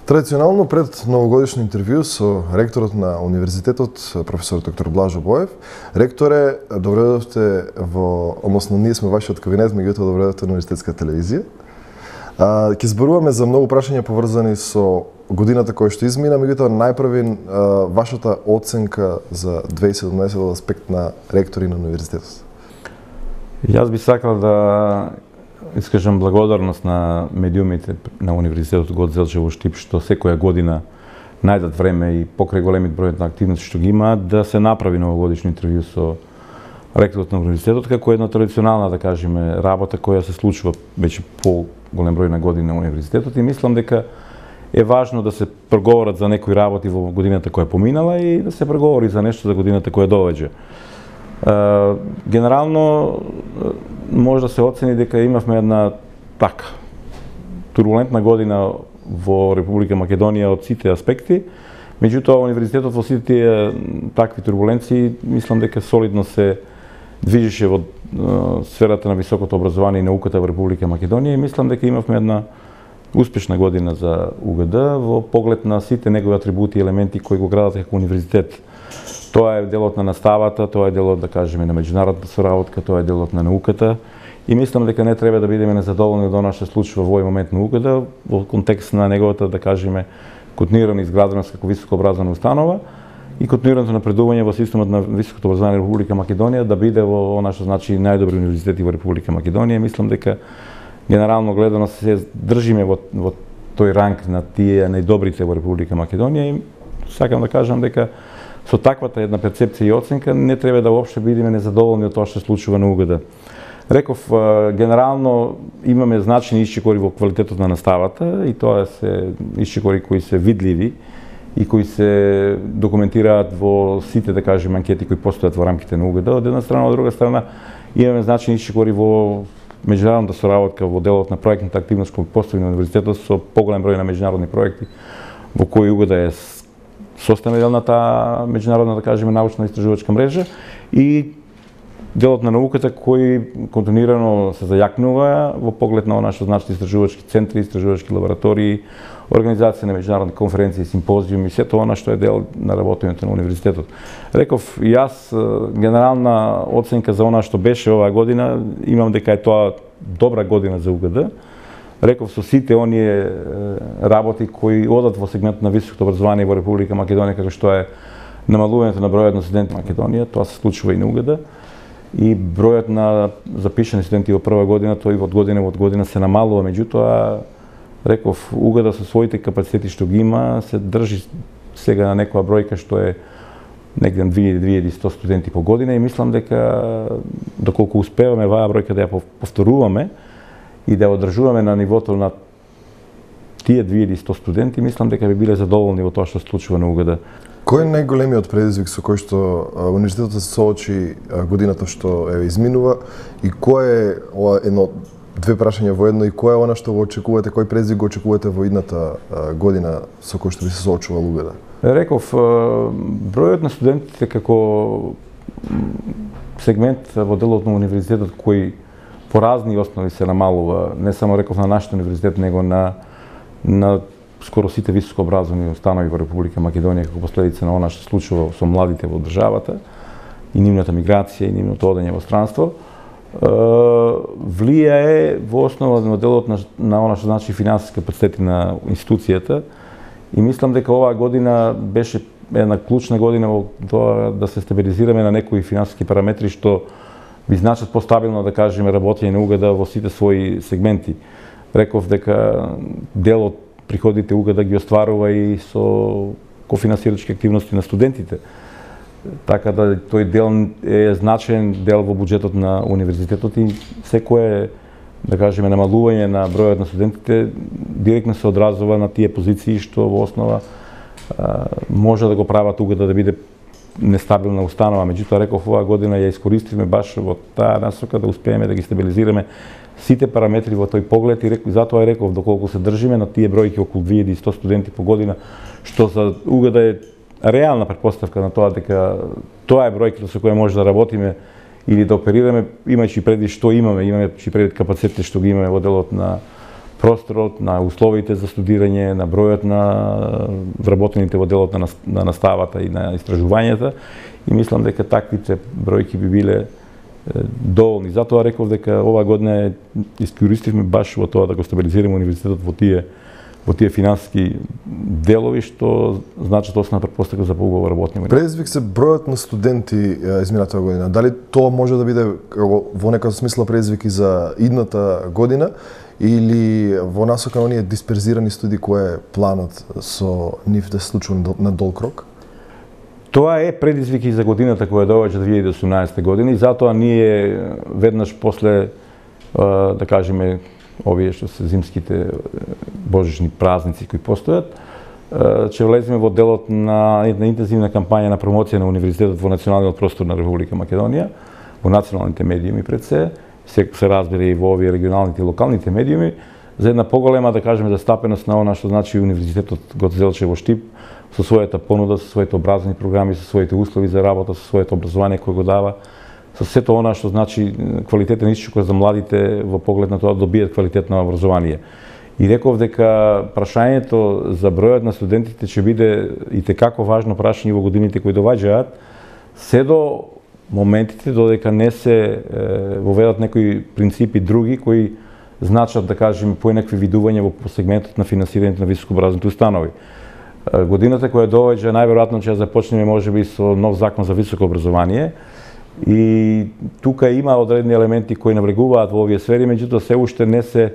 Традиционално пред новогодишно интервју со ректорот на универзитетот, професор доктор Блажо Боев. Ректоре, добре дојдовте односно ние сме вашиот кабинет, меѓутоа добре дојдовте на универзитетска телевизија. Ќе зборуваме за многу прашања поврзани со годината која што измина, меѓутоа најпрви вашата оценка за 2017 од аспект на ректори на универзитетот. Јас би сакал да искажам благодарност на медиумите на Универзитетот Гоце Делчев Штип што секоја година најдат време и покрај големиот број на активности што ги има да се направи новогодишно интервју со ректорот на универзитетот како една традиционална, да кажеме, работа која се случува веќе по голем број на години на универзитетот и мислам дека е важно да се проговорат за некои работи во годината која поминала и да се проговори за нешто за годината која доаѓа. Генерално може да се оцени дека имавме една така турбулентна година во Република Македонија од сите аспекти, меѓутоа универзитетот во сите тие такви турбуленции мислам дека солидно се движеше во сферата на високото образование и науката во Република Македонија и мислам дека имавме една успешна година за УГД во поглед на сите негови атрибути и елементи кои го градат како универзитет. Тоа е делот на наставата, тоа е делот, да кажеме, на меѓународната соработка, тоа е делот на науката. И мислам дека не треба да бидеме незадоволни од она што се случува во овој момент на УГД во контекст на неговата, да кажеме, континуирана изграденост како високообразовна установа и континуираното напредување во системот на високото образование во Република Македонија да биде во она што значи најдобри универзитети во Република Македонија. Мислам дека генерално гледано се држиме во тој ранг на тие најдобрите во Република Македонија и сакам да кажам дека со таквата една перцепција и оценка не треба да воопште бидеме незадоволни од тоа што се случува на УГД. Реков, генерално имаме значени исчекори во квалитетот на наставата и тоа се исчекори кои се видливи и кои се документираат во сите, да кажеме, анкети кои постојат во рамките на УГД. Од една страна, од друга страна имаме значени исчекори во меѓународната соработка во делот на проектната активност кој постои на универзитетот со поголем број на меѓународни проекти во кои УГД е составен дел на таа меѓународна, да кажеме, научна истражувачка мрежа и делот на науката кој континуирано се зајакнува во поглед на она што значи истражувачки центри, истражувачки лаборатории, организација на меѓународни конференции, симпозиуми, се тоа што е дел на работењето на универзитетот. Реков, јас генерална оценка за она што беше оваа година, имам дека е тоа добра година за УГД. Реков, со сите оние работи кои одат во сегмент на високото образование во Република Македонија, како што е намалувањето на бројот на студенти во Македонија, тоа се случува и на УГД, и бројот на запишани студенти во прва година, тој од година се намалува, меѓутоа, реков, УГД со своите капацитети што ги има, се држи сега на некоја бројка што е негде 2100 студенти по година и мислам дека доколку успеваме ваа бројка да ја повторуваме, и да одржуваме на нивото на тие 2100 студенти, мислам дека би биле задоволни во тоа што се случува на УГД. Кој е најголемиот предизвик со кој што универзитетот се соочи годината што изминува и кој е две прашања во едно и кој е она што го очекувате, кој предизвик го очекувате во идната година со кој што би се соочувал УГД? Реков, бројот на студентите како сегмент во делот на универзитетот кој по разни основи се намалува, не само реков на нашиот универзитет, него на скоро сите високообразовни установи во Република Македонија како последица на она што се случува со младите во државата и нивната миграција и нивното одење во странство, влијае во основа на делот на она што значи финансиски капацитети на институцијата и мислам дека оваа година беше една клучна година во тоа да се стабилизираме на некои финансиски параметри што би значат постабилно, да кажеме, работење на УГД во сите своји сегменти. Реков дека дел од приходите УГД ги остварува и со кофинансирачки активности на студентите. Така да тој дел е значаен дел во буџетот на универзитетот и секое, да кажеме, намалување на бројот на студентите директно се одразува на тие позиции што во основа може да го прават УГД да биде нестабилна установа, меѓутоа реков оваа година ја искористивме баш во таа насока да успееме да ги стабилизираме сите параметри во тој поглед и затоа реков доколку се држиме на тие бројки околу 2100 студенти по година, што за УГД е реална претпоставка на тоа дека тоа е бројката со која може да работиме или да оперираме, имајќи предвид што имаме, имајќи предвид капацитетите што ги имаме во делот на просторот, на условите за студирање, на бројот на вработените во делот на наставата и на истражувањата, и мислам дека таквите бројки би биле доволни. Затоа реков дека оваа година искористивме баш во тоа да го стабилизираме универзитетот во тие финансиски делови, што значат основна претпоставка за поубаво работни места. Предизвик се бројот на студенти изминатата година. Дали тоа може да биде во некој смисла предизвик и за идната година, или во насока на оние дисперзирани студии кој е планот со нив да се случува на долг рок? Тоа е предизвик и за годината која доаѓа 2018 година, и затоа ние веднаш после, да кажеме, овие што се зимските божични празници кои постојат, ќе влеземе во делот на една интензивна кампања на промоција на универзитетот во националниот простор на Република Македонија, во националните медиуми пред се разбира и во овие регионалните и локалните медиуми, за една поголема, да кажеме, застапеност на она што значи универзитетот Гоце Делчев во Штип, со својата понуда, со своите образовни програми, со своите услови за работа, со своето образование кој го дава, со сето она што значи квалитетен исчукот за младите во поглед на тоа да добијат квалитетно образование. И реков дека прашањето за бројот на студентите ќе биде и текако важно прашање во годините кои доваѓаат, се до моментите додека не се воведат некои принципи други кои значат, да кажем, поинакви видувања во сегментот на финансирањето на високообразовните установи. Годината која доаѓа најверојатно ќе започнеме можеби со нов закон за високо образование, и тука има одредени елементи кои навлегуваат во овие сфери, меѓутоа се уште не се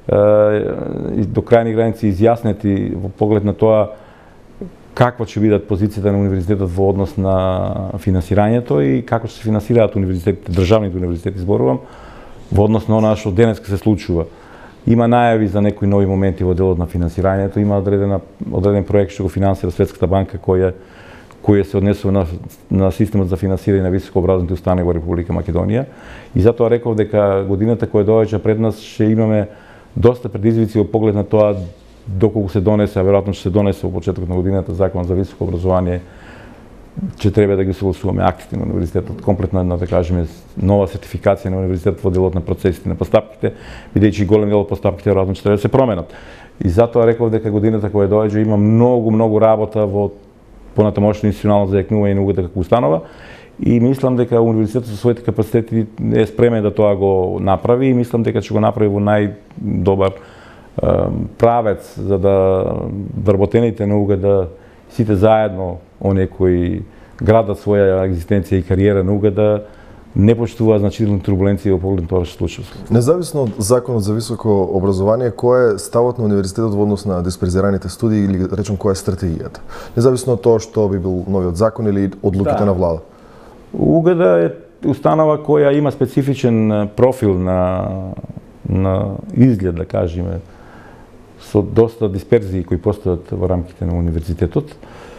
до крајни граници изјаснети во поглед на тоа каква ќе бидат позицијата на универзитетот во однос на финансирањето и како ќе се финансираат универзитетите, државните универзитети зборувам, во однос на она што денеска се случува. Има најави за некои нови моменти во делот на финансирањето, има одреден проект што го финансира Светската банка кој се однесува на системот за финансирање на високообразовните установи во Република Македонија, и затоа реков дека годината која доаѓа пред нас ќе имаме доста предизвици во поглед на тоа доколку се донесе, а веројатно ќе се донесе во почетокот на годината закон за високо образование, ќе треба да ги согласуваме актите на универзитетот, комплетна, да кажеме, нова сертификација на универзитетот во делот на процесите на постапките, бидејќи голем дел од постапките веројатно ќе треба да се променат. И затоа реков дека годината која доаѓа има многу работа во понатамошно институционално зајакнување на угата како установа, и мислам дека универзитетот со своите капацитети е спремен да тоа го направи, и мислам дека ќе го направи во најдобар правец за да вработените на уга да сите заедно, оние кои градат своја екзистенција и кариера на уга, да не почувствуваат значителни турбуленции во поглед на тоа што се случува. Независно од законот за високо образование, кој е ставот на универзитетот во однос на дисперзираните студии, или речем која е стратегијата? Независно од тоа што би бил новиот закон или одлуките на влада. УГД е установа која има специфичен профил на изглед, да кажеме, со доста дисперзии кои постојат во рамките на универзитетот.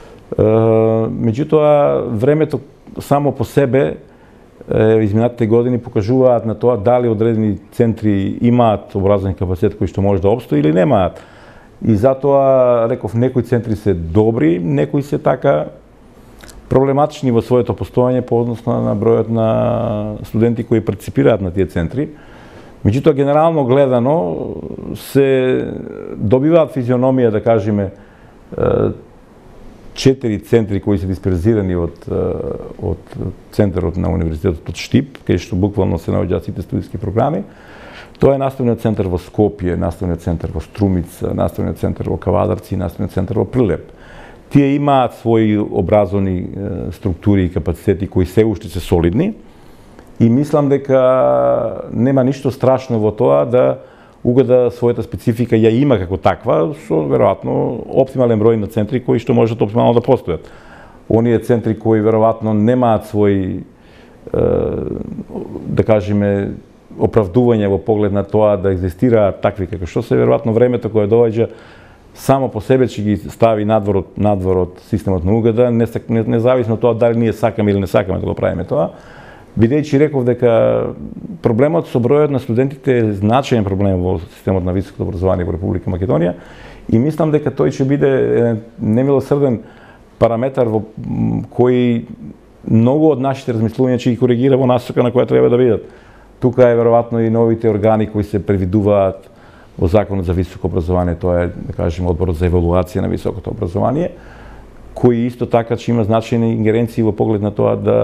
Меѓутоа, времето само по себе изминатите години покажуваат на тоа дали одредени центри имаат образовни капацитет кои што може да обстои или немаат. И затоа реков, некои центри се добри, некои се така проблематични во своето постојање по однос на бројот на студенти кои парципираат на тие центри. Меѓутоа, генерално гледано, се добиваат физиономија, да кажеме, 4 центри кои се дисперзирани од центарот на универзитетот од Штип, кај што буквално се наоѓаат сите студиски програми. Тоа е наставниот центар во Скопје, наставниот центар во Струмица, наставниот центар во Кавадарци и наставниот центар во Прилеп. Тие имаат своји образовни структури и капацитети кои се уште се солидни, и мислам дека нема ништо страшно во тоа да УГД својата специфика ја има како таква, со веројатно оптимален број на центри кои што можат оптимално да постојат. Оние центри кои веројатно немаат свој, да кажеме, оправдување во поглед на тоа да екзистираат такви како што се, веројатно времето кое доаѓа само по себе ќе ги стави надвор од системот на УГД, независно од тоа дали ние сакаме или не сакаме да го правиме тоа. Бидејќи реков дека проблемот со бројот на студентите е значаен проблем во системот на високото образование во Република Македонија, и мислам дека тој ќе биде немилосрден параметар во кој многу од нашите размислувања ќе ги коригира во насока на која треба да бидат. Тука е веројатно и новите органи кои се предвидуваат во Законот за високо образование, тоа е, да кажеме, одборот за евалуација на високото образование, кој исто така че има значајни ингеренции во поглед на тоа да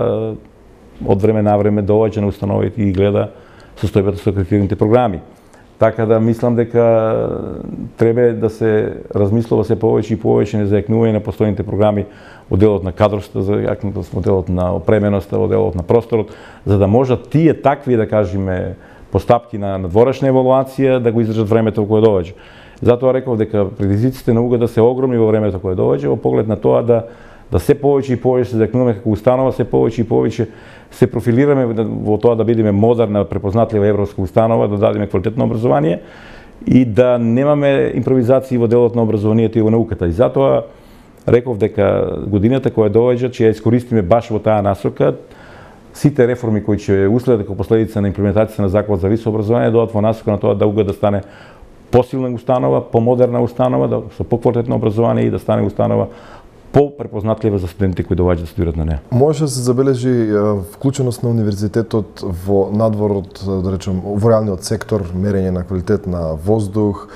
од време на време доаѓа на установите и гледа состојбата со акредитираните програми. Така да мислам дека треба да се размислува се повеќе и повеќе не зајакнување на постојните програми во делот на кадрската зајакнутост, во делот на опременоста, во делот на просторот, за да можат тие такви, да кажеме, постапки на надворешна евалуација да го издржат времето кое доаѓа. Затоа реков дека предизвиците на УГД се огромни во времето кое доаѓа, во поглед на тоа да се повеќе и повеќе се зајакнуваме како установа, се повеќе и повеќе се профилираме во тоа да бидеме модерна, препознатлива европска установа, да дадеме квалитетно образование и да немаме импровизации во делот на образованието и во науката. И затоа реков дека годината која доаѓа ќе ја искористиме баш во таа насока. Сите реформи кои ќе уследат како последица на имплементацијата на Законот за високо образование доаѓаат во насока на тоа да УГД да стане посилна установа, помодерна установа, со поквалитетно образование и да стане установа по-препознатлива за студентите кои доаѓаат да студират на неа. Може да се забележи вклученост на универзитетот во надворот, да речем, во реалниот сектор, мерење на квалитет на воздух,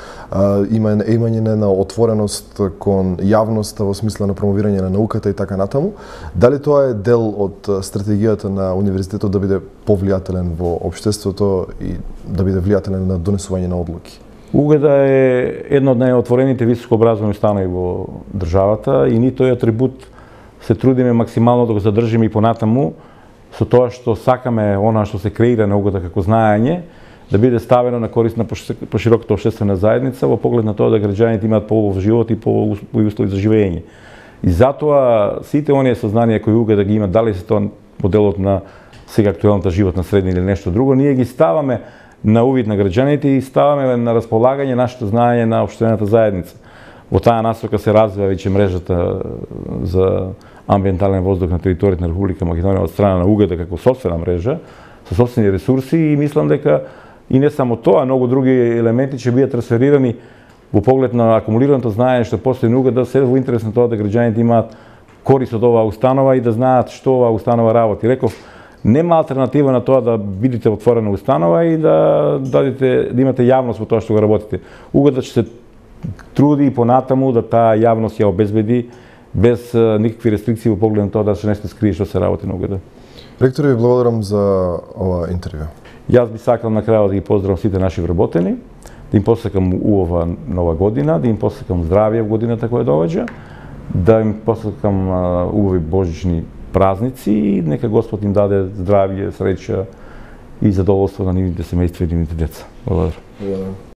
имање на отвореност кон јавноста во смисла на промовирање на науката и така натаму. Дали тоа е дел од стратегијата на универзитетот да биде повлијателен во општеството и да биде влијателен на донесување на одлуки? УГД е едно од најотворените високообразовани установи во државата и ни тој атрибут се трудиме максимално да го задржиме и понатаму со тоа што сакаме она што се креира на УГД како знаење да биде ставено на корист на пошироката општествена заедница во поглед на тоа да граѓаните имаат поубав живот и поубави услови за живење. И затоа сите оние сознанија кои УГД ги има, дали се тоа моделот на сега актуелната животна средина или нешто друго, ние ги ставаме на увид на граѓаните и ставаме на располагање нашето знаење на општествената заедница. Во таа насока се развива веќе мрежата за амбиентален воздух на територијата на Република Македонија од страна на УГД како сопствена мрежа, со сопствени ресурси и мислам дека и не само тоа, многу други елементи ќе бидат трансферирани во поглед на акумулираното знаење што постои на УГД, се во интерес на тоа да граѓаните имаат корист од оваа установа и да знаат што оваа установа работи. Реков, нема алтернатива на тоа да бидете отворена установа и да имате јавност во тоа што го работите. УГД ќе се труди и понатаму да таа јавност ја обезбеди без никакви рестрикции во поглед на тоа да се нешто скрие што се работи на УГД. Ректоре, ви благодарам за ова интервју. Јас би сакал на крајот да ги поздравам сите наши вработени, да им посакам убава нова година, да им посакам здравје во годината која доаѓа, да им посакам убави божични празници и нека Господ им даде здравје, среќа и задоволство на нивните семејства и нивните деца. Благодарам.